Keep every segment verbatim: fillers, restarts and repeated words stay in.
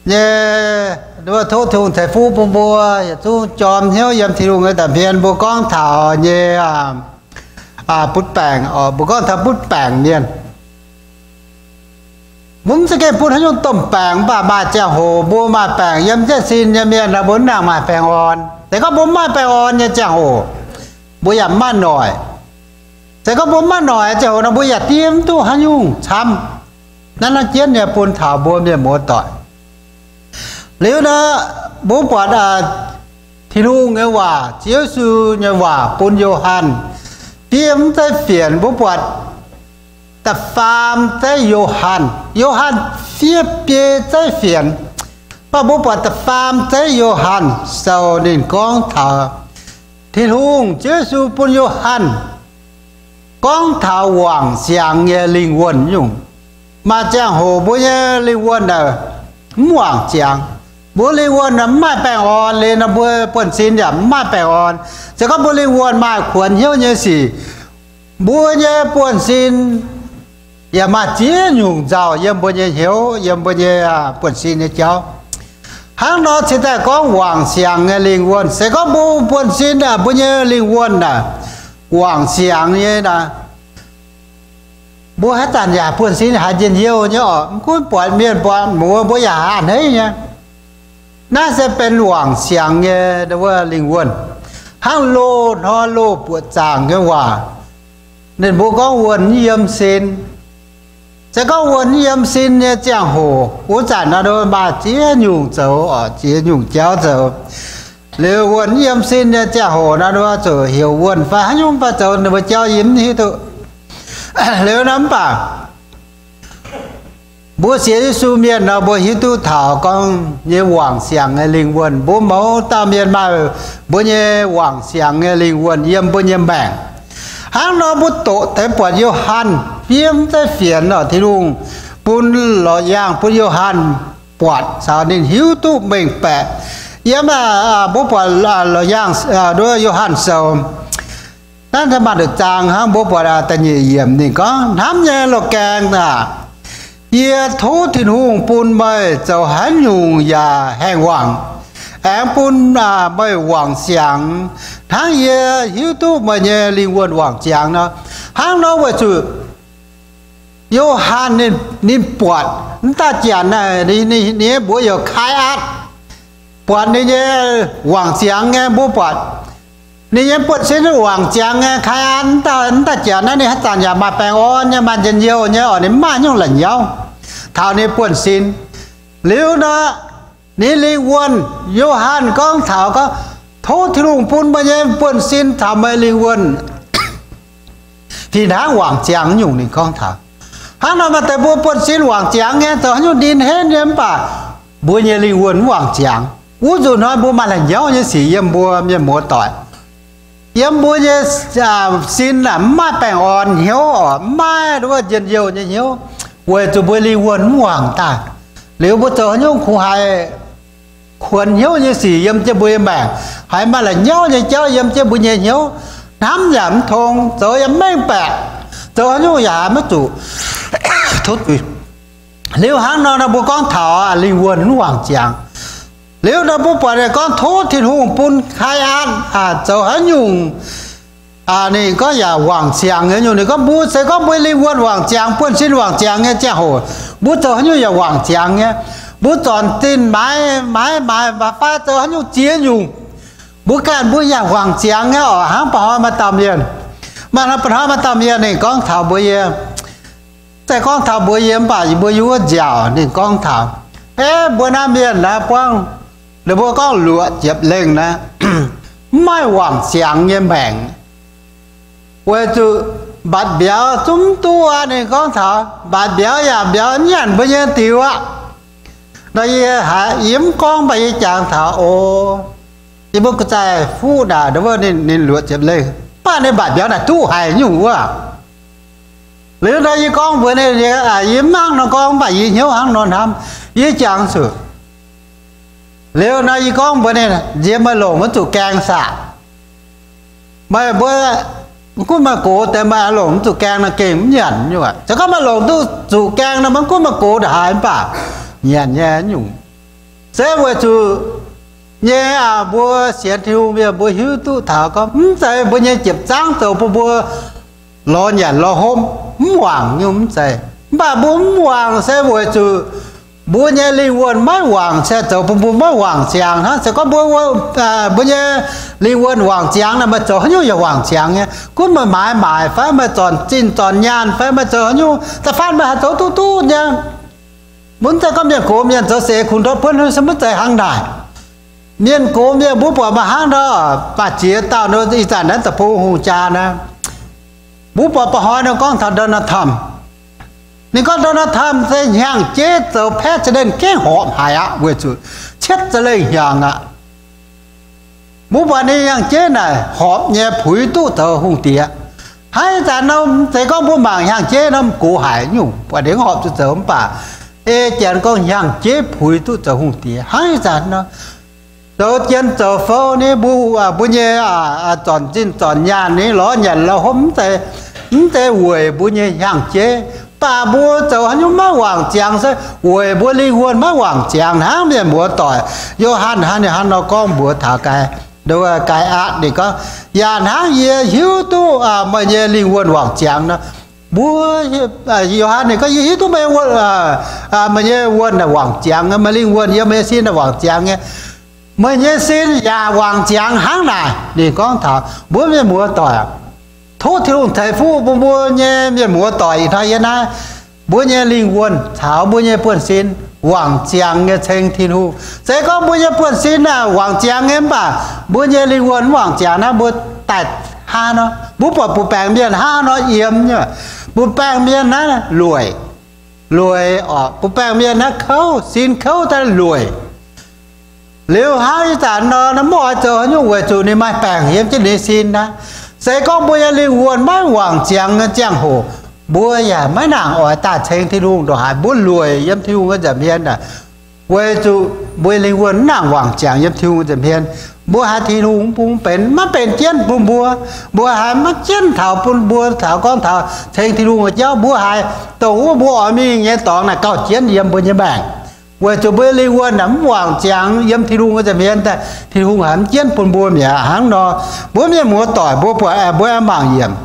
nhé đua thô thùng thầy phu bùa bùa chú chòm hiếu yếm thì luôn người ta phiền bùa con thảo nhé à à bút bảng ở bùa con thảo bút bảng miền muốn sẽ cái bút hay dùng tôm bảng bà bà chèo hồ bùa mà bảng yếm chết xin yếm miền là bốn nàng mà bảng onแต่ก็ผมมาไปออนเนี่ยเจ้าบุญมาหน่อยแต่ก็ผมมาหน่อยเจ้านะบุญเตรียมตู้หันยุ่งช้ำนั่นละเจียนเนี่ยปูนถาวบัวเนี่ยหมดต่อยหรือนะบุญปวดที่รู้ไงว่าเจ้าสูเนี่ยว่าปูนโยฮันเตรียมใจเปลี่ยนบุญปวดแต่ฟาร์มใจโยฮันโยฮันเสียเปียใจเปลี่ยนป้าบุปผาฟาร์มใจโยฮันเสาดินกองเถาที่ลุงเจสุปุญโยฮันกองเถาหวังเสียงเงลิงวนยุ่งมาจ้างโหบุญเงลิงวนเด้อม่วงเจียงบุญลิงวนน่ะไม่แปลงอ่อนเลยนะบุญปนสินเนี่ยไม่แปลงอ่อนจะก็บุญลิงวนมาขวนเหี้ยวเนี่ยสิบุญเงปนสินอย่ามาเจี๋ยยุ่งเจ้ายังบุญเงเหี้ยวยังบุญเงปนสินเนี่ยเจ้าhàng đó chỉ tại có hoàng xiang nghe linh quân sẽ có bu buồn xin à bu nhớ linh quân à hoàng xiang như là bu hết tàn giả buồn xin hạt tiền nhiều nhớ cũng bọn miền bọn mua bu giả hạt đấy nhaน่าจะเป็นhoàng xiang nghe đó là linh quân hàng lô nó lô buồn chàng cái hòa nên bu có quân yếm xin sẽ có quân yếm xin nha giang hồ bố giản nó đôi bà chia nhung dấu ở chia nhung chéo dấu nếu quân yếm xin nha giang hồ nó đôi rồi hiểu quân và nhung và dấu nó chéo yếm như thế nếu nắm bà bố xế su miền nó bố hít tu thảo con như hoàng xiang nghe linh quân bố máu ta miền mà bố như hoàng xiang nghe linh quân yếm bố yếm bảng hàng nó bút tổ thế bọn yêu hành phim tới phiền ở thì luôn bún lò giang bún yêu hành bọn sao nên hiếu tu mình bẻ yếm mà bố bọn lò giang đôi yêu hành sầuนั่นถ้ามาđược chàng hàng bố bọn là tại nhị yểm thì có nắm nhẹ lò càng à ye thú thì hùng bún mây châu hán nhung và hèn hoàng em bún à mây hoàng xiang tháng ye hiếu tu mà nhẹ linh quân hoàng xiang nó hàng nó về chủ yêu han nên nên bọt ta chán này đi đi đi bố yêu khai át bọt đi nhé hoàng xiang nghe bố bọt đi nhé bọt sẽ nó hoàng xiang nghe khai át ta ta chán này hết tàn nhà mà bèn on nhà mà chân nhiều nhé ở đến mà nhung lần nhau thảo này buồn xin nếu đó ní linh quân yêu han con thảo có thốt thì luôn buồn bao nhiêu buồn xin thảo mấy linh quân thì đã hoàng xiang nhung nên con thảo hắn nói mà tại bố bố xin hoàng tráng nghe tao hắn đi hết nhém bà bố nhớ linh quân hoàng tráng bố dù nói bố mà là nhau như xỉ yếm bố như một tỏi yếm bố như xin là mai bèn on hiếu ở mai đúng không dân nhiều như hiếu quê tụi bố linh quân hoàng ta nếu bố tao hắn không hay khuẩn hiếu như xỉ yếm cho bố yếm bèn hay mà là nhau như cháu yếm cho bố nhớ hiếu nắm giảm thôn rồi yếm mấy bèn tao hắn giả mấy chủ thốt nếu hắn nó là bố con thảo linh quân hoàng tràng nếu nó bố bà này con thốt thì hùng bún khai an à cháu hắn dùng à này có giả hoàng tràng ấy này có bố sẽ có bố linh quân hoàng tràng bún xin hoàng tràng nghe cha hồ bố cháu hắn dùng giả hoàng tràng nghe bố chọn tin mái mái mái và pha cháu hắn dùng chia dùng bố can bố giả hoàng tràng nghe ở hắn bảo mà tạm yên mà nó bảo mà tạm yên này con thảo bố yênแต่กองทัพบัวเยี่ยมป่าอยู่บัวยั่วเจ้านี่กองทัพเอ๊ะบัวน้ำเย็นนะป้องหรือบัวก้องหลวดเจ็บเล่งนะ ไม่หวังเสียงเยี่ยมแบ่งเวจุบัดเบียวจุ้มตัวนี่กองทัพบัดเบียวอย่าเบียวยันบัวเยี่ยมติวะได้หายิ้มกองไปจางถาโอที่บุกใจฟูด่าเดี๋ยวนี่นี่หลวดเจ็บเล่งป้าในบัดเบียวน่ะตู้หายอยู่วะหรือได้ยี่กองเพื่อนเนี่ยอ่ะยิ้มมั่งน้องกองไปยี่เหี้ยวหังนอนทำยี่จังสุดหรือได้ยี่กองเพื่อนเนี่ยเยี่ยมมาหลงมันถูกแกงสาไม่เบื่อมันก็มาโกแต่มาหลงถูกแกงน่ะเก่งมันหยันอยู่อ่ะจะก็มาหลงตู้ถูกแกงน่ะมันก็มาโกได้หายป่ะหยันแย่อยู่ sẽ vừa chú nhé à bữa xé thiêu bia bữa hiếu tu thảo có sẽ bữa nhé chụp trắng tàu bữa bữa lo nhà lo hôm hoàng nhung sẽ bà bún hoàng sẽ vừa chú bữa nhé linh quân mấy hoàng sẽ tàu bữa bữa mấy hoàng chàng ha sẽ có bữa à bữa nhé linh quân hoàng chàng là mà chỗ như là hoàng chàng nhé cũng mà mãi mãi phải mà tròn chín tròn nhàn phải mà chỗ như ta phát mà chỗ tu tu nha muốn ta có miệng cố miệng chỗ sẽ cùng đó phân hơn sớm tới hàng đại miền cố miền bố bỏ mà hàng đó bà chia tao nó ý sản đến tập phố hùng cha nè bố bỏ bỏ hỏi nó con thật đó nó thầm nên con đó nó thầm sẽ hàng chết rồi phép cho nên cái hộp hải ạ vừa chú chết cho lên hàng ạ bố bỏ này hàng chết này hộp nhẹ phủi tu tờ hùng tía hai sản nó sẽ có bố mảng hàng chết nó cổ hải nhủ và đến hộp cho sớm bà ê chàng con hàng chết phủi tu tờ hùng tía hai sản nó đầu tiên giờ phô này bu à bu nhé à tròn chín tròn nhà này lo nhận là hôm tệ hôm tệ quê bu nhé hàng chế bà bu giờ hắn nhúng má hoàng chàng sẽ quê bu ly hôn má hoàng chàng hắn miền búa tỏi vô han han này han nó con búa thả cái đâu là cái ạt để có nhà hắn ye hiếu tu à mà ye ly hôn hoàng chàng nó búa à vô han này có hiếu tu mà à à mà ye hôn là hoàng chàng mà ly hôn ye mà xin là hoàng chàng nghe mới nhớ xin nhà hoàng chàng hàng này để con thảo bố mẹ mua tỏi thốt thiếu thầy phu bố bố nhé mẹ mua tỏi thay na bố nhé linh quân thảo bố nhé buồn xin hoàng chàng nghe thành thiên hu sẽ có bố nhé buồn xin là hoàng chàng em bà bố nhé linh quân hoàng chàng nó bố tạt ha nó bố bỏ bố bèn miền ha nó yếm nhá bố bèn miền nó lùi lùi ở bố bèn miền nó khâu xin khâu ta lùi nếu hai sản nó nó mọi chỗ như người chủ này mai bảng hiếm chứ để xin đó sẽ có bữa giờ liên quan mấy hoàng chàng chàng hồ bữa giờ mấy nàng ở ta xem thì luôn rồi hai bữa lùi yếm thiêu cái giảm hiên à quê chủ bữa liên quan nàng hoàng chàng yếm thiêu giảm hiên bữa hai thì luôn bún bền mắt bền chén bún bữa bữa hai mắt chén thảo bún bữa thảo con thảo xem thì luôn rồi cháu bữa hai tổ bữa ở mi nghe toàn là cao chén yếm bữa như bảng quê cho bê liên quan nắm hoàng chàng yếm thì luôn có giảm hiên ta thì hung hãn chén bún bữa mẹ hắn nó bữa mẹ mua tỏi bữa bữa bữa em bằng yếm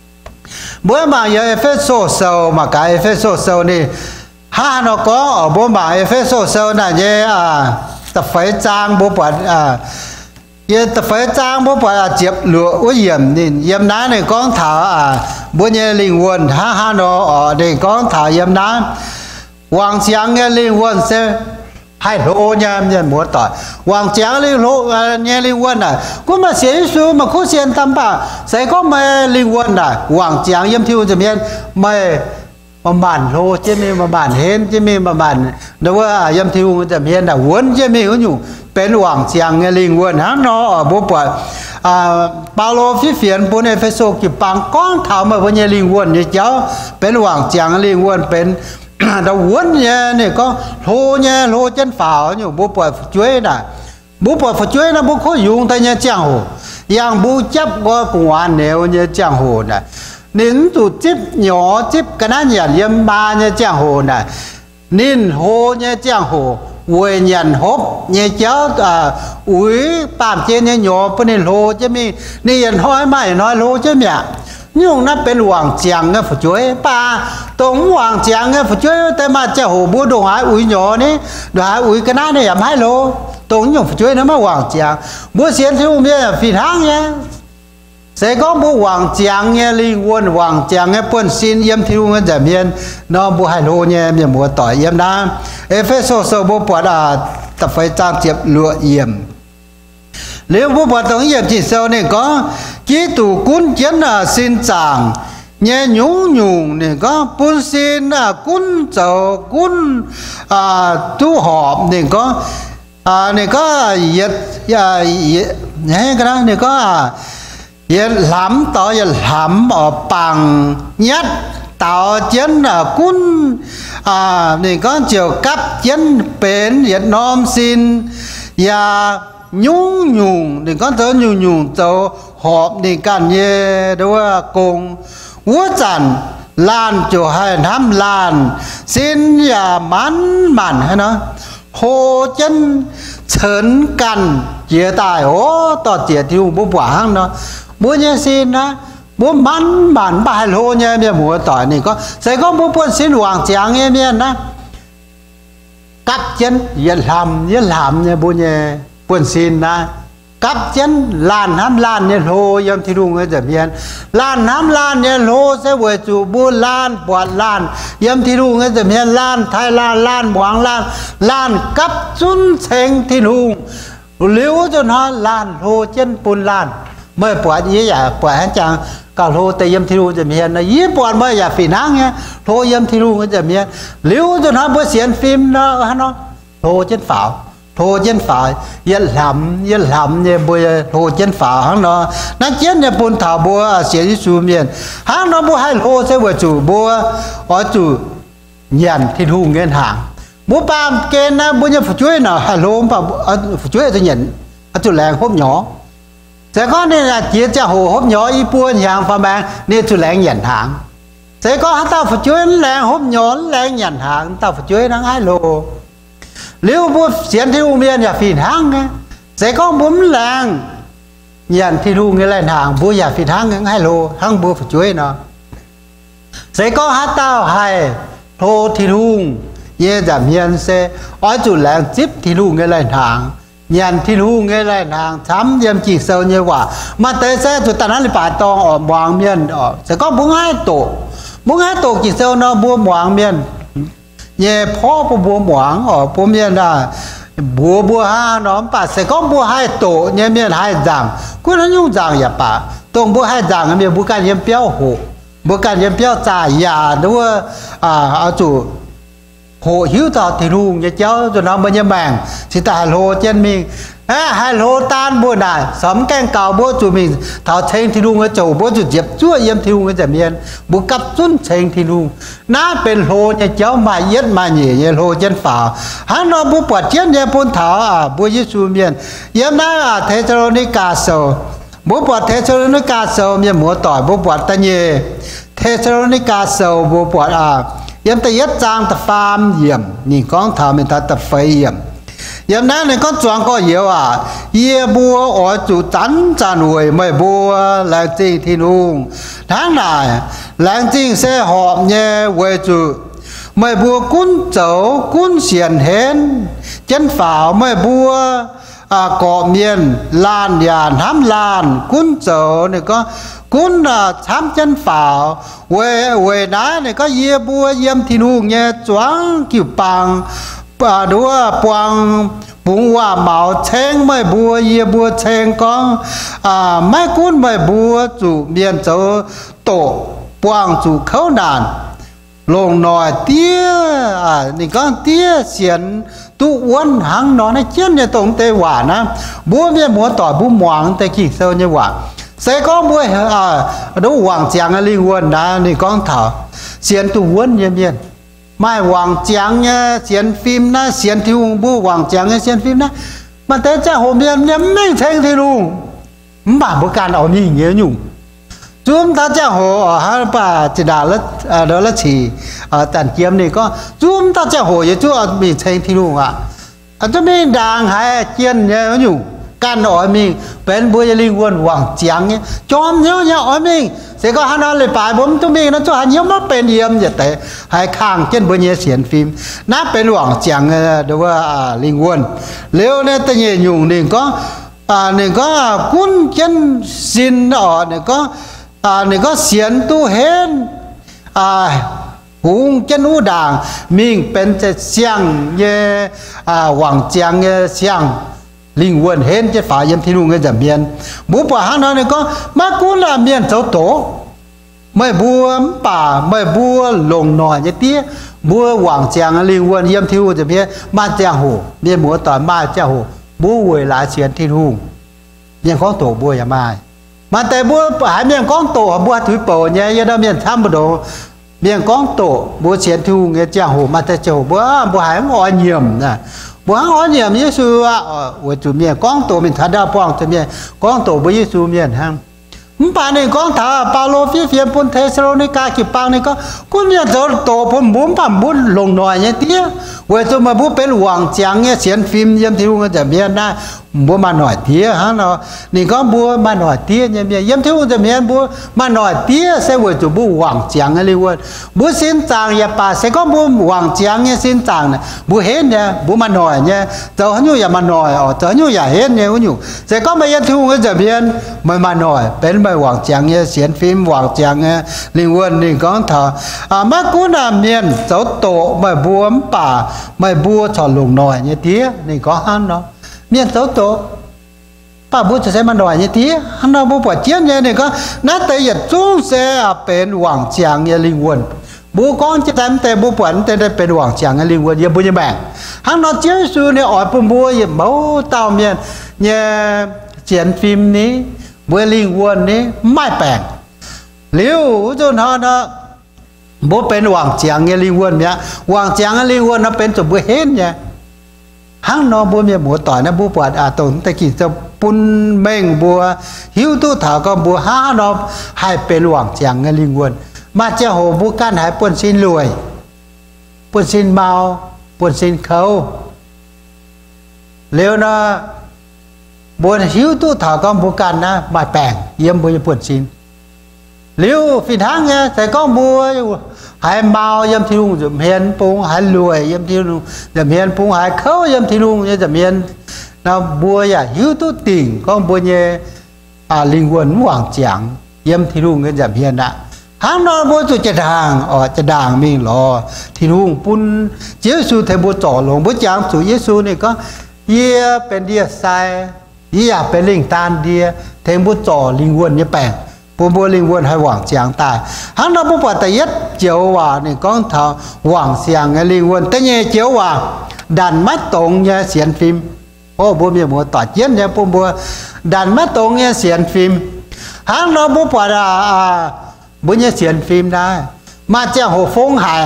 bữa mà giờ phép sổ sầu mà cái phép sổ sầu này ha nó có ở bữa mà phép sổ sầu này như à tập phải trang bữa bữa à như tập phải trang bữa bữa à chụp lụa uống yếm nên yếm ná này con thảo à bữa như linh quân ha ha nó ở đây con thảo yếm ná hoàng chàng nghe linh quân sẽ hai lô nha nhân múa tỏi hoàng chàng linh lô nghe linh quân này cũng mà xế số mà có xuyên tâm bà sẽ có mê linh quân này hoàng chàng yếm thiêu cho miền mê mà bản lô chứ mi mà bản hên chứ mi mà bản đâu à yếm thiêu cho miền là quấn chứ mi có nhủ bên hoàng chàng nghe linh quân hắn nó ở bố bờ à bao lô phi phiền bố này phải số kịp bằng con thảo mà bố nghe linh quân như cháu bên hoàng chàng linh quân bên đâu quấn nha này có lô nha lô chân pháo nhiều bố bò chuối nè bố bò chuối nó bố khó dùng tay nha chàng hồ yang bố chấp qua cùng ăn nếu như chàng hồ nè nên tụ chip nhỏ chip cái ná nhà liêm ba nha chàng hồ nè nên hồ nha chàng hồ quê nhận hốp nha cháu à úi tạm trên nha nhỏ bên này lô chứ mi nên hỏi mày nói lô chứ mẹ nhưng nóเป็นหวัง chàng nghe phải chuối ba tổng hoàng chàng nghe phải chuốiแต่มาจะhồ bố đồ hái úi nhỏ ní đồ hái úi cái ná này làm hai lô tổng nhung phải chuối nó mà hoàng chàng bố xiên thiếu biết là phi tháng nhé sẽ có bố hoàng chàng nghe linh quân hoàng chàng nghe quân xin yếm thiếu nghe giảm hiên nó bố hai lô nhé miền mùa tỏi yếm đá Ephesos sơ bố bỏ là tập phải trang chiệp lụa yếm nếu bố bỏ tổng yếm chỉ sau này có ký tủ cún chiến là xin chàng nhé nhung nhung này có bún xin là cún dầu cún à tu họp này có à này có yết à nhé cái đó này có à yết lắm tỏ yết lắm ở bằng nhất tạo chiến là cún à này có chiều cấp chiến bền Việt Nam xin và nhung nhung thì có tới nhung nhung tàu họp thì cần như đâu cùng quốc trần lan chỗ hai năm lan xin nhà mắn mặn hay nó hồ chân chấn cằn chia tài ố tỏ chia thiêu bố quả hăng nó bố nhé xin á bố mắn bản bài lô nhé miền mùa tỏi này có sẽ có bố quân xin hoàng tráng nhé miền á cắt chân yên làm yên làm nhé bố nhé quân xin á cắt chân làn ham làn nhé lô yếm thi đu người giảm miền làn ham làn nhé lô sẽ về chủ bố lan bọt lan yếm thi đu người giảm miền lan thái lan lan quảng lan lan cắt chun thành thi đu liếu cho nó lan lô chân bùn lan mới bọt ý à bọt hắn chẳng cả lô tây yếm thi đu giảm miền là ý bọt mới à phỉ nắng nhé lô yếm thi đu người giảm miền liếu cho nó bữa xiên phim nó nó lô chân phảo thô chân phải yên làm yên làm như bữa thô chân phải hắn nó nó chết như bún thảo bùa xé đi xuống miền hắn nó bùa hai thô sẽ vừa chủ bùa ở chủ nhận thì thu ngân hàng bùa bám kê na bùa như phụ chuối nào hai lô mà phụ chuối tôi nhận ở chủ làng hốp nhỏ sẽ có nên là chia cho hồ hốp nhỏ y buôn hàng pha mang nên chủ làng nhận hàng sẽ có hắn tao phụ chuối làng hốp nhỏ làng nhận hàng tao phụ chuối nó hai lô nếu bố xiên thi đu miền nhà phìn hang sẽ có bốn làng nhận thi đu người lên hàng bố nhà phìn hang hai lô hang bố phải chuối nó sẽ có hát tao hay thô thi đu ye giảm miền sẽ ở chủ làng chip thi đu người lên hàng nhận thi đu người lên hàng thắm yếm chỉ sâu như quả mà tới sẽ chủ ta nói là bài to ở hoàng miền ở sẽ có bốn hai tổ bốn hai tổ chỉ sâu nó bố hoàng miền nhẹ phó bố bố moáng ở bố miền là bố bố ha nó bà sẽ có bố hai tổ nhẹ miền hai rằng cứ nó nhung rằng ya bà tông bố hai rằng miền bố can yếm béo hồ bố can yếm béo già ya đúng à ở chủ hồ hiếu tao thì luôn nhẹ cháu cho nó mới nhẹ màng thì tại hồ trên mình à hai lô tan bố này sắm canh cào bố chủ mình thảo chênh thì luôn ở chỗ bố chủ diệp chúa yếm thì luôn ở giảm miền bố cặp xuân chênh thì luôn ná bên lô nhà cháu mà yết mà nhỉ nhà lô chân phá hắn nó bố bọt chết nhà bố thảo à bố Giêsu miền yếm ná à thế cho nó cả sầu bố bọt thế cho nó cả sầu miền múa tỏi bố bọt ta nhỉ thế cho nó cả sầu bố bọt à yếm ta yết trang ta phàm yểm nhìn con thảo mình ta tập phơi yểm yếm ná này con chọn có nhiều à ye bùa ở chủ chắn chăn nuôi mấy bùa làng chính thì nung tháng này làng chính sẽ họp nhé về chủ mấy bùa cún chấu cún xiên hến chân pháo mấy bùa à cọ miền lan yàn hám lan cún chấu này có cún là thám chân pháo về về ná này có ye bùa yếm thì nung nhé choáng kiểu bằng bà đua quang bung hoa màu chênh mấy bùa ye bùa chênh con à mấy cuốn mấy bùa chủ miền châu tổ quang chủ khấu đàn lồng nòi tía àนี่con tía xiên tu uốn hăng nó này chết như tổng tê quả na bùa miền múa tỏi bùa moáng tê kỳ sâu như quả sẽ có bùa à đấu hoàng tràng ở linh quân đãนี่con thở xiên tu uốn như miền mai hoàng tráng nhá xiên phim na xiên thiêu bố hoàng tráng nhá xiên phim na mà tới cha hồ miền nhắm mình thành thì luôn bà bố can ở nhìn nhớ nhung chúng ta cha hồ ở hai bà chỉ đà là đó là chỉ ở tàn kiếm này có chúng ta cha hồ vậy chú ở mình thành thì luôn à ở chỗ mình đang hay chiên nhớ nhung can ở mình bên bố linh quân hoàng tráng nhá chom nhớ nhớ ở mình sẽ có hắn nói lời bài bốn chúng mình nó cho hắn nhớ mất bên yếm vậy đấy hai khang trên bữa nhé xiên phim nát bên hoàng chẳng đâu à linh quân nếu nên ta nhẹ nhung nên có à nên có cuốn chân xin ở nên có à nên có xiên tu hên à hùng chân u đàng mình bên sẽ xiang như à hoàng chẳng như xiang linh quân hên chứ phải yếm thì luôn cái giảm miền bố bà hắn nói này có má cũng là miền cháu tổ mấy bùa bà mấy bùa lồng nòi như tía bùa hoàng tràng linh quân yếm thì luôn giảm miền ma tràng hồ miền múa tỏi ma tràng hồ bùa quỳ lại xiên thì luôn miền con tổ bùa nhà mai mà tại bùa hải miền con tổ bùa thủy bổ nhé giờ đó miền tham một đồ miền con tổ bùa xiên thì luôn cái tràng hồ mà tại chỗ bùa bùa hải ngồi nhiều nè bố hỏi nhiều như xưa à, ở chủ miền con tổ mình thật ra bong chủ miền con tổ với Giêsu miền hang ป่านนี้ก็ถ้าปาโลฟิเฟียปุ่นเทสโลนิกากิปังนี่ก็กูเนี่ยจะโตปุ่นบุ้มปั่มบุ้นลงหน่อยเนี่ยเตี้ยเวทุมาบุ้เป็นหวังเจียงเนี่ยเสียนฟิล์มยังที่รู้ก็จะเมียนได้บัวมาหน่อยเตี้ยฮะเนาะนี่ก็บัวมาหน่อยเตี้ยเนี่ยเมียยังที่รู้จะเมียนบัวมาหน่อยเตี้ยเสวยจุบัวหวังเจียงอะไรวะบัวสินจางอย่าป่าเสก็บัวหวังเจียงเนี่ยสินจางเนี่ยบัวเห็นเนี่ยบัวมาหน่อยเนี่ยเจ้าหนูอย่ามาหน่อยอ๋อเจ้าหนูอย่าเห็นเนี่ยหนูเสก็ไม่ยังที่รู้ก็จะเมียนไม่มาหน่อยเป็นไม่หวังเจียงเนี่ยเสียนฟิล์มหวังเจียงเนี่ยลิงวนนี่ก็ถ้าอ่ามากูน่ะเมียนเจ้าโตไม่บัวป่าไม่บัวถอดลงหน่อยเนี่ยเตี้ยนี่ก็ฮันเนาะเมียนเจ้าโตป้าบุจะใช้มันหน่อยนี่ทีฮันเราบุปผาเจียนเนี่ยนี่ก็นัดแต่หยัดจู้เสียเป็นหวังเจียงเนี่ยลิงวนบุก้อนจะทำแต่บุปผาแต่ได้เป็นหวังเจียงเนี่ยลิงวนอย่าบุญแบ่งฮันเราเจียนซูเนี่ยอ่อยปุ่มบัวอย่าเบาเต่าเมียนเนี่ยเจียนฟิล์มนี้บัวลิงวนนี้ไม่แปลงเลี้ยวจนฮะนะบุเป็นหวังเจียงเนี่ยลิงวนเนี่ยหวังเจียงเนี่ยลิงวนนะเป็นจุดบุเห็นเนี่ยฮังนอบัวเมียหมูต่อยนะบัวปวดอาตนตะกี้จะปุ่นเม่งบัวหิวตู้ถาก็บัวห้านอให้เป็นหวังเจียงเงินลิงวนมาเจ้าโหบุกันหายปุ่นสินรวยปุ่นสินเมาปุ่นสินเขาเร็วนะบัวหิวตู้ถาก็บุกันนะมาแปลงเยี่ยมบัวปุ่นสินเร็วฝีทางเนี่ยแต่ก็บัวหายเมาย่ำที่ลุงจะเมียนปุงหายรวยย่ำที่ลุงจะเมียนปุงหายเขาย่ำที่ลุงจะเมียนเราบัวอย่าหิวตู้ติ่งก็บัวเนี่ยอ่าลิงวนหวังเจียงย่ำที่ลุงก็จะเมียนนะหางนอนบัวจุดจะด่างอ๋อจะด่างมีหรอที่ลุงปุ่นเจ้าสูเทบัวจ่อลงบัวจางสู่เยซูนี่ก็เยี่ยเป็นเดียไซเยี่ยเป็นลิงตานเดียเทบัวจ่อลิงวนเนี่ยแปลงปูบัวลิงวนให้หวังเสียงตายฮันเราบุปผาแต่ยัดเจียวว่านี่ก้องเท้าหวังเสียงไงลิงวนแต่เนี่ยเจียวว่าดันมัดตรงเนี่ยเสียนฟิล์มโอ้บัวเมียบัวต่อเจียนเนี่ยปูบัวดันมัดตรงเนี่ยเสียนฟิล์มฮันเราบุปผาอ่าบัวเนี่ยเสียนฟิล์มได้มาเจ้าหัวฟงหาย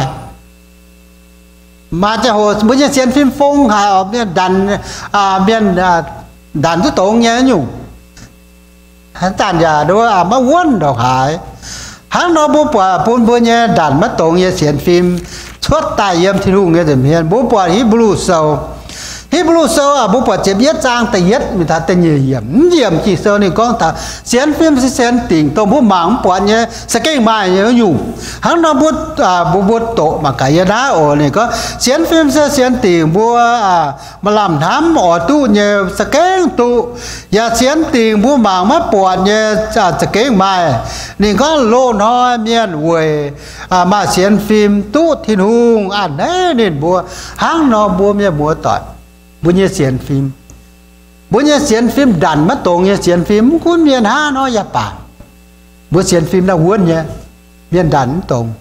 มาเจ้าหัวบัวเนี่ยเสียนฟิล์มฟงหายออกเนี่ยดันอ่าเบียนดันทุกตรงเนี่ยอยู่ฮันจานยาด้วยอ่ะมาวนดอกหายฮันนอบุปผาปุ่นบัวเนี่ยดันมาตรงเนี่ยเสียนฟิล์มชดตายเยี่ยมที่ลุงเนี่ยจะเมียนบุปผาฮิบรูโซฮิบรูโซอ่ะบุปผาเจ็บยัดจางแต่ยัดมีท่าแต่เยี่ยมเยี่ยมจีโซนี่ก็ท่าเสียนฟิล์มเสียนติ่งตัวบุหมังปวดเนี่ยสเก่งมาเนี่ยอยู่ฮันนอบุอ่าบุบุโตมากายนาโอนี่ก็เสียนฟิล์มเสียนติ่งบัวอ่ามาลำทำอ๋อตู้เนี่ยสเก่งตู้อย่าเสียนติ่งบุหมังมาปวดเนี่ยจะสเก่งมานี่ก็โลน้อยเมียนเวยอ่ามาเสียนฟิล์มตู้ที่หุงอ่านได้นี่บัวฮังนอบัวเมียบัวต่อยบุญเสียนฟิล์มบุญเสียนฟิล์มดันมาตรงเนี่ยเสียนฟิล์มคุณเมียนห้าน้อยอย่าป่าบุญเสียนฟิล์มน่าวนเนี่ยเมียนดันตรง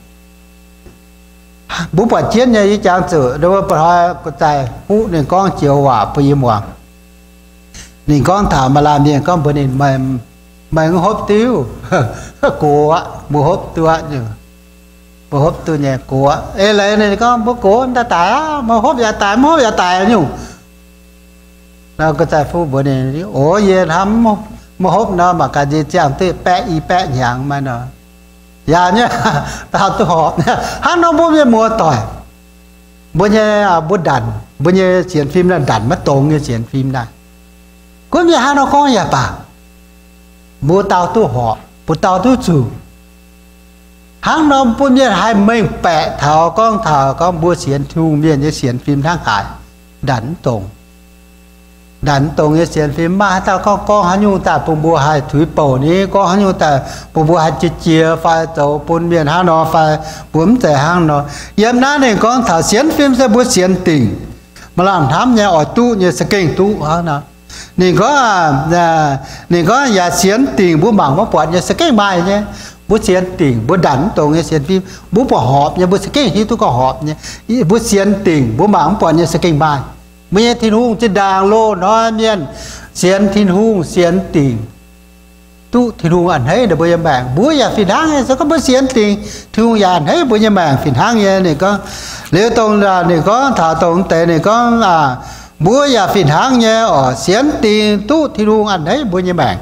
บุปผาเชียนเนี่ยจางเสือโดยปลายกระจายผู้หนึ่งก้องเจียวว่าพยิมว่าหนึ่งก้องถามมาลาเนี่ยก้องบนินไม่ไม่งบติ้วกลัวบุหบตัวเนี่ยบุหบตัวเนี่ยกลัวเอไรเนี่ยก็บุกลัวจะตายมาหบอย่าตายมาหบอย่าตายอยู่เราก็ใจผู้บนินโอ้ยทำมาหบเนาะมาการจีจ้างที่แปะอีแปะอย่างมาเนาะยาเนี่ยตาตัวหอบเนี่ยฮันน้องบุญเนี่ยมัวต่อยบุญเนี่ยบุญดันบุญเนี่ยเสียนฟิล์มนั่นดันมาตรงเนี่ยเสียนฟิล์มได้ก็มีฮันน้องก้องอย่าป่ามัวเตาตัวหอบปุตเตาตัวจูฮันน้องบุญเนี่ยให้ไม่แปะเท้าก้องเท้าก้องบัวเสียนทุ่งเนี่ยเนี่ยเสียนฟิล์มทั้งขายดันตรงดันตรงเนี่ยเสียนฟิล์มมาแต่ก็ก็หันอยู่แต่ปุ่มบัวหายถุยโป่นี้ก็หันอยู่แต่ปุ่มบัวหายเจียไฟโตปุ่นเบียนห้านอไฟปุ่มแต่ห้างนอเยี่ยมนั้นเนี่ยก็ถ้าเสียนฟิล์มจะบัวเสียนติ่งมาล่างทำเนี่ยออตู้เนี่ยสเก่งตู้ฮะนะนี่ก็นี่ก็อย่าเสียนติ่งบัวหมังบัวปวดเนี่ยสเก่งใบเนี่ยบัวเสียนติ่งบัวดันตรงเนี่ยเสียนฟิล์มบัวปวดหอบเนี่ยบัวสเก่งที่ตู้ก็หอบเนี่ยบัวเสียนติ่งบัวหมังปวดเนี่ยสเก่งใบเมียทินหุงจะด่างโลน้อยเมียนเสียนทินหุงเสียนติ่งตู้ทินหุงอันให้เดี๋ยวบุญแบ่งบุญอย่าฝิ่นหางเนี่ยสักก็บุญเสียนติ่งทินหุงอย่าให้บุญแบ่งฝิ่นหางเนี่ยนี่ก็เลี้ยวตรงนี่ก็ถาตรงแต่นี่ก็อ่าบุญอย่าฝิ่นหางเนี่ยอ๋อเสียนติ่งตู้ทินหุงอันให้บุญแบ่ง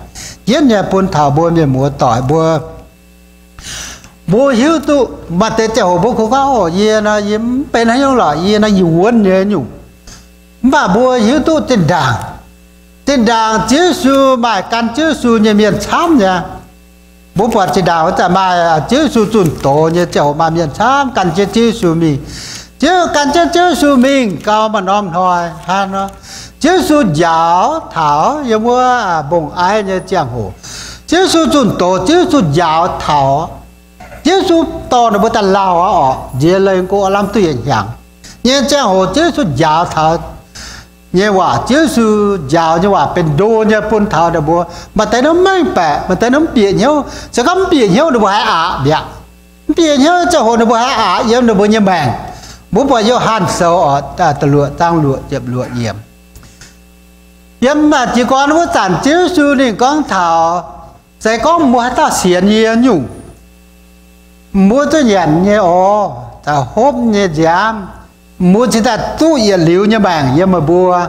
yên nhà buôn thảo buôn nhà múa tỏi bùa bùa hiếu tụ mà tế chào bùa không có ở yên là yên bên hay không là yên là nhiều quân nhé nhủ và bùa hiếu tụ trên đàng trên đàng chứ su bài căn chứ su nhà miền xám nha bố phật chỉ đạo tại mà chứ su chuẩn tổ như chào mà miền xám căn chứ chứ su mình chứ căn chứ chứ su mình cao mà non thôi ha nó chứ su giáo thảo như mua bùng ai như chàng hồ chứ su chuẩn tổ chứ su giáo thảo chứ su to nó bữa ta lao ở dễ lên cô làm tuyển chẳng như chàng hồ chứ su giáo thảo nhưว่าchứ su giáo nhưว่าเป็นโดnhư pun thảo được bùa mà thấy nó mấy bẻ mà thấy nó bịa nhau sẽ có bịa nhau được bùa hai ạ bịa bịa nhau chàng hồ được bùa hai ạ giống được bùa như bèn bố bỏ vô hàn sâu ở ta tự lụa tăng lụa chụp lụa nhiệm nhưng mà chỉ có nó sản chiếu su thì con thảo sẽ có mua ta xiên nhiều nhung mua cho nhận như ồ ta hốp như giám mua chỉ ta tu yên liu như bằng nhưng mà bùa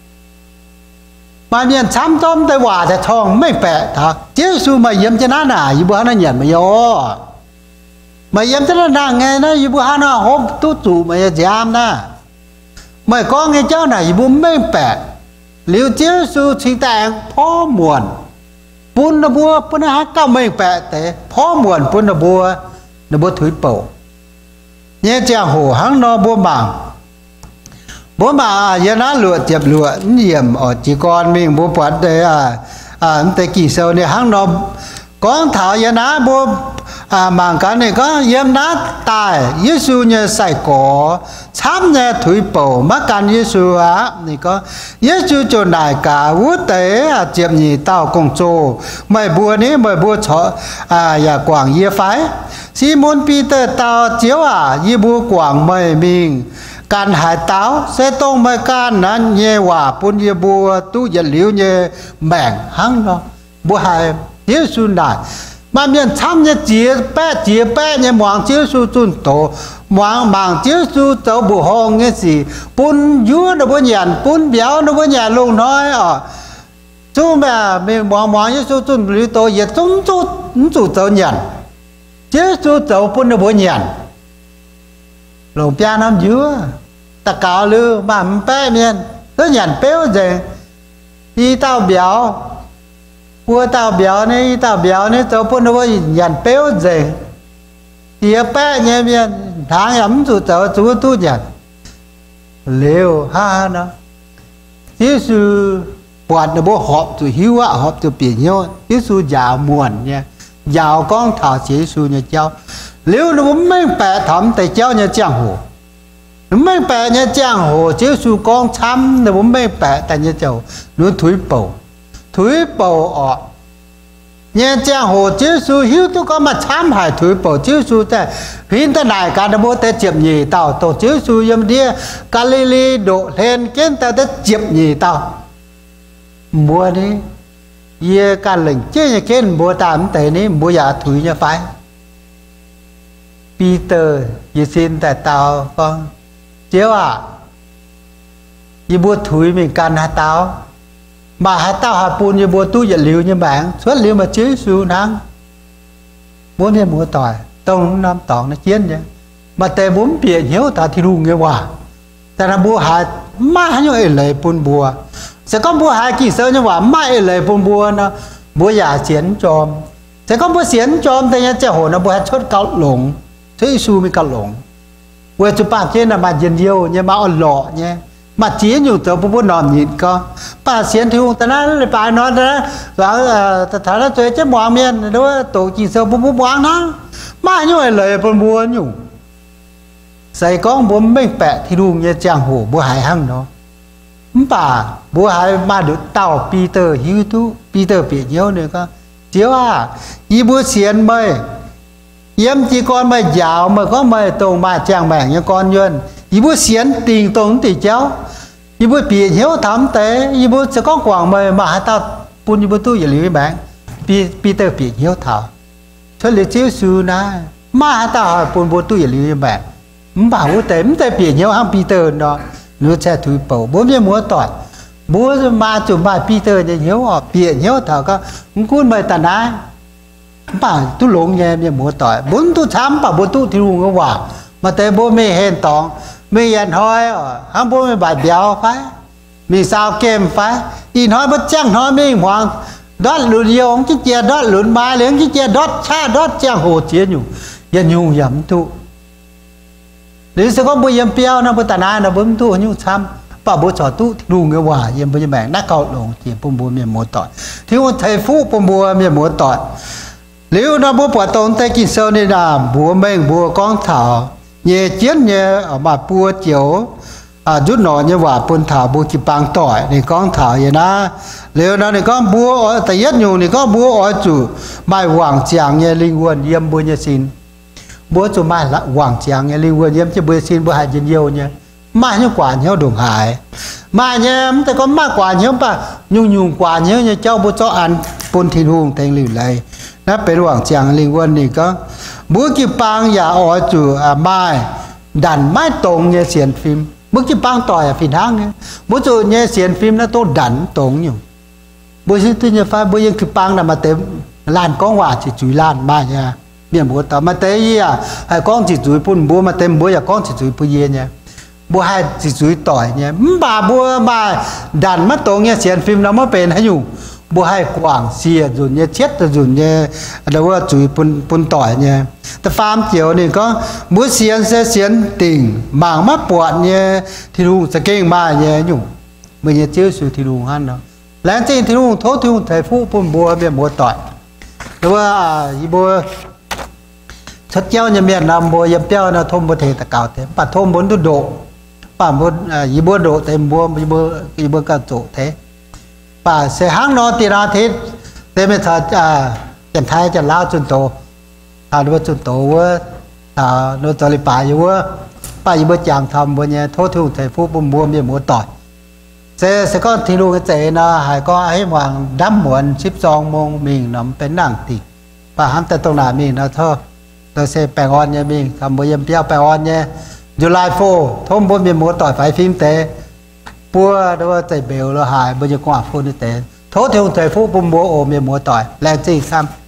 mà miền chăm tôm tay quả thì thong mấy bẻ thật chiếu su mà yếm cho nó nà như bữa nó nhận mà vô mà yếm cho nó nà nghe nó như bữa nó hốp tu chủ mà giám na mà có nghe cháu này như bữa mấy bẻ liu chiếu su chỉ tàng phó muộn bún nó bùa bún nó hát cao mấy bẻ thế phó muộn bún nó bùa nó bùa thủy bổ nhé chàng hồ hắn nó bùa bằng bố mà giờ nó lụa tiệp lụa nhiệm ở chỉ con mình bố bật đấy à à tới kỳ sâu này hắn nó con thảo giờ nó bố à mảng cái này có yếm nó tài Giêsu như sài cổ chám như thủy bổ mắc can Giêsu á này có Giêsu cho đại cả vũ tế à chiếm nhị tao cùng chô mày bùa này mày bùa chó à ya quảng ye phái Simon Peter tao chiếu à ye bùa quảng mày mình can hải táo sẽ tông mày can nó nhẹ hòa pun ye bùa tu ye liu như mảng hăng nó bùa hai Giêsu đại mà miền chăm như chia bé chia bé như mảng chiếu su chun tổ mảng mảng chiếu su tổ bù hong cái gì pun dúa nó bữa nhàn pun béo nó bữa nhàn luôn nói à chú mà mình mảng mảng chiếu su chun liu tổ ye chúng chú chú tổ nhàn chiếu su tổ pun nó bữa nhàn lồng pia năm dúa ta cáo lư mà bé miền nó nhàn béo gì đi tao béo bùa tao béo này tao béo này tao pun nó nhận béo gì thì bé nhé miền tháng ấm tụi tao tụi tu nhận liều ha nó chứ sư quạt nó bố họp tụi hiếu ạ họp tụi biển nhau chứ sư giàu muộn nha giàu con thảo chỉ sư nhà cháu liều nó muốn mấy bè thẩm tại cháu nhà giang hồ nó mấy bè nhà giang hồ chứ sư con chăm nó muốn mấy bè tại nhà cháu nó thúi bầu thúi bầu ở nhà giang hồ chứ sư hiếu tôi có mà chăm hải thúi bầu chứ sư tại hiện tại này cả nó bố tới chiếm nhì tao tổ chứ sư yếm đi Galilee độ lên kiến ta tới chiếm nhì tao mua đi ye cả lệnh chứ nhà kiến mua tạm tới ní mua giả thúi nhà phải Peter ye xin tại tao con chiếu à ye mua thúi mình can hả tao mà hả tao hả pun như bùa tu dạy liều như bạn suốt liều mà chứ su năng muốn đi mua tỏi tông năm tỏng nó chiến vậy mà tề muốn bịa hiếu ta thì đủ nghe hòa ta là bùa hả má như ấy lấy pun bùa sẽ có bùa hả kỳ sơ như hòa má ấy lấy pun bùa nó bùa giả chiến chom sẽ có bùa chiến chom thế nhá trẻ hồ nó bùa hả chốt cao lủng thế su mới cao lủng bùa chụp bạc trên là mà dần nhiều nhưng mà on lọ nhé mà chỉ nhiều tờ bố bố nòm nhìn con bà xiên thì ta nói là bà nói đó và ta thấy nó chơi chết bò miên đó tổ chỉ sơ bố bố bó nó mà như vậy lời bố bố nhủ dạy con bố mình bẹ thì đủ như chàng hổ bố hải hăng nó bà bố hải mà được tàu Peter hiếu tú Peter bị nhiều nữa con chiếu à y bố xiên mời yếm chỉ con mày dạo mà có mày tông mà chàng bảng như con Yoon y bố xiên tình tông tỷ cháu y bố bị hiếu thắm tế y bố sẽ có quảng mày mà hả tao bún y bố tu vậy lý bạn Peter bị hiếu thảo cho lý chiếu sư na mà hả tao bún bố tu vậy lý bạn bảo bố tế bố tế bị hiếu hăng Peter đó nữa sẽ thủy bầu bố biết múa tỏi bố mà chụp bài Peter như hiếu họ bịa hiếu thở có cuốn bài tàn ái bà tu lộn nghe như múa tỏi bốn tu chám bà bốn tu thì luôn cái quả mà tới bố mẹ hèn tòng mẹ hèn hỏi hắn bố mẹ bài béo phải mẹ sao kem phải in hỏi bất chẳng hỏi mẹ hoàng đót lùn nhiều ông cái chia đót lùn mai lớn cái chia đót cha đót chẳng hồ chia nhủ giờ nhung yếm tu nếu sẽ có bố yếm béo nó bố tàn ái nó bố tu nhung chám bà bố trò tu thì luôn cái quả yếm bố mẹ nát cầu lộn chỉ bố bố mẹ múa tỏi thì ông thầy phú bố bố mẹ múa tỏi nếu nó bố bỏ tông tay kinh sâu này là bố mình bố con thảo nhẹ chiến nhẹ ở mà bố chiếu à rút nọ như quả bún thảo bố chỉ bằng tỏi thì con thảo vậy đó nếu nó thì con bố ở tại nhất nhiều thì con bố ở chủ mai hoàng chàng nhẹ linh quân yếm bố nhẹ xin bố chủ mai là hoàng chàng nhẹ linh quân yếm cho bố xin bố hại dân yêu nhé mai như quả nhau đồng hải mai nhéแต่ก็มากกว่าเยอะป่ะยุ่งยุ่งกว่าเยอะเนี่ยเจ้าบุตรอันปนทินหุงแทงหลิวเลยนะเป็นหวังเจียงลิงวันนี่ก็บุกิปังอย่าอ๋อจู่อ่ะไม่ดันไม่ตรงเนี่ยเสียนฟิล์มบุกิปังต่อยอ่ะฟินทางเนี่ยบุจู่เนี่ยเสียนฟิล์มนะโตดันตรงอยู่บุชิตุเนี่ยฟ้าบุยังคือปังน่ะมาเต็มลานก้องว่าจิจุยลานมาเนี่ยเมียนบัวต่อมาเตยอ่ะให้ก้องจิจุยปุ่นบัวมาเต็มบัวอย่าก้องจิจุยปุยเย็นเนี่ยบัวให้จิจุยต่อยเนี่ยบ่าบัวมาดันมาตรงเนี่ยเสียนฟิล์มเราไม่เป็นให้อยู่บัวให้กว้างเสียจุดเนี่ยเช็ดจุดเนี่ยเราว่าจุยปุ่นปุ่นต่อยเนี่ยแต่ฟาร์มเจียวนี่ก็บัวเสียนเสียเสียนติ่งบางมาปวดเนี่ยที่ลุงสเก่งมาเนี่ยอยู่เมื่อเนี่ยเจ้าสู่ที่ลุงฮั่นเนาะแล้วจริงที่ลุงโทษที่ลุงไถฟูปุ่นบัวเป็นบัวต่อยหรือว่าอีบัวชัดเจ้าเนี่ยเมียนนำบัวเยี่ยมเจ้านะทมบัวเทตะเก่าเต็มปัดทมบนตุโดป่าบัวอีบัวโดเต็มบัวอีบัวอีบัวกระโจเทป่าเสหางนอตีราทิศเต็มไปถ้าจะจันทายจะล้าจุนโตถ้าดูว่าจุนโตว่าถ้าโนตริป่าอยู่ว่าป่าอีบัวจางทำบัวเนี่ยโทษทุ่งไถฟูปุ่มบัวมีหมูต่อยเสเสก็ทีลูกเจนะหายก็ให้วางดั้มหมวนสิบสองโมงมีน้ำเป็นนั่งติป่าห้ามแต่ตรงหน้ามีนะเธอตัวเสแปงออนเนี่ยมีทำบัวเยี่ยมเปี้ยวแปงออนเนี่ยยูไลโฟทมบัวมีหมูต่อยไฟฟิล์มเตะปัวดูว่าใจเบลแล้วหายบัวจะกว่าฟูนี่เตะโทษทุ่งไถฟูปุ่มบัวโอมีหมูต่อยแรงจริงซ้ำ